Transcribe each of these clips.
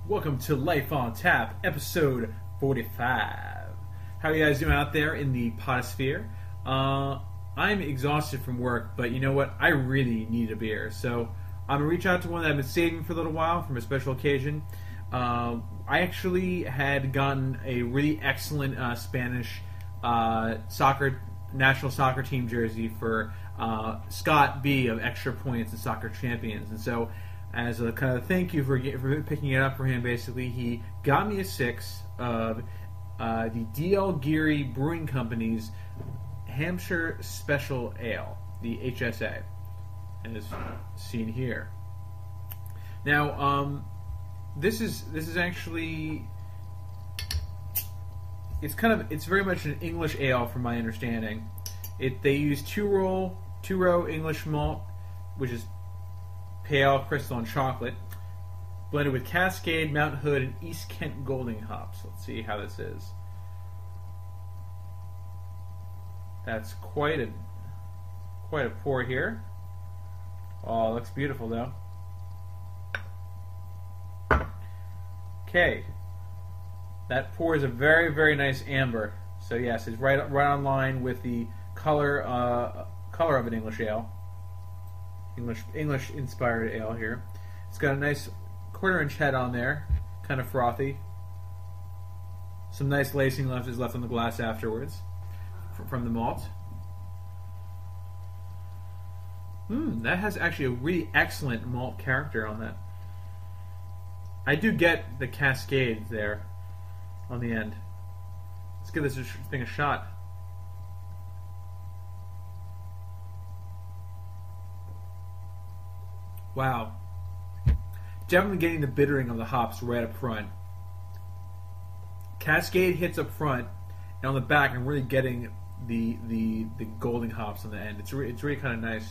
Welcome to Life on Tap, episode 45. How are you guys doing out there in the potosphere? I'm exhausted from work, but you know what? I really need a beer. So I'm going to reach out to one that I've been saving for a little while from a special occasion. I actually had gotten a really excellent Spanish national soccer team jersey for ScottB of Extra Points and Soccer Champions. And so as a kind of thank you for picking it up for him, basically, he got me a 6 of the Geary Brewing Company's Hampshire Special Ale, the HSA, as seen here. Now, this is actually it's very much an English ale from my understanding. They use two-row English malt, which is pale, crystal, and chocolate, blended with Cascade, Mount Hood, and East Kent Golding hops. Let's see how this is. That's quite a pour here. Oh, it looks beautiful though. Okay, that pour is a very, very nice amber. So yes, it's right on line with the color of an English ale. English inspired ale here. It's got a nice 1/4 inch head on there, kind of frothy. Some nice lacing is left on the glass afterwards from the malt. That has actually a really excellent malt character on that. I do get the Cascade there on the end. Let's give this thing a shot. Wow. Definitely getting the bittering of the hops right up front. Cascade hits up front, and on the back I'm really getting the golden hops on the end. It's really kind of nice.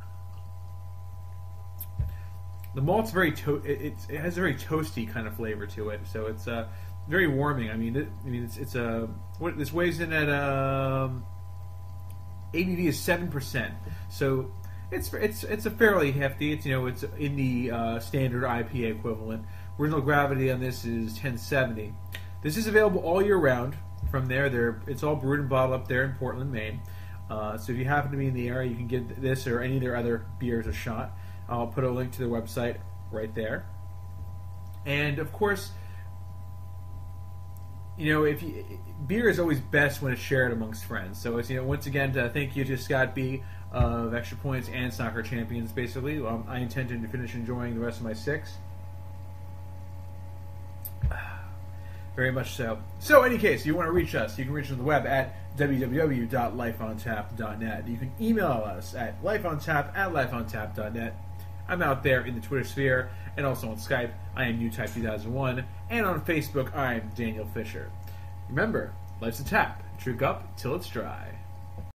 The malt's it has a very toasty kind of flavor to it, so it's very warming. This weighs in at ABV is 7%, so it's a fairly hefty. It's in the standard IPA equivalent. Original gravity on this is 1070. This is available all year round. From there, it's all brewed and bottled up there in Portland, Maine. So if you happen to be in the area, you can give this or any of their other beers a shot. I'll put a link to their website right there. And of course, beer is always best when it's shared amongst friends. So it's once again, thank you to ScottB of Extra Points and Soccer Champions. Basically, I intend to finish enjoying the rest of my 6. Very much so. So, in any case, you want to reach us, you can reach us on the web at www.lifeontap.net. You can email us at lifeontap@lifeontap.net. I'm out there in the Twitter sphere and also on Skype. I am NewType2001. And on Facebook, I'm Daniel Fisher. Remember, life's a tap. Drink up till it's dry.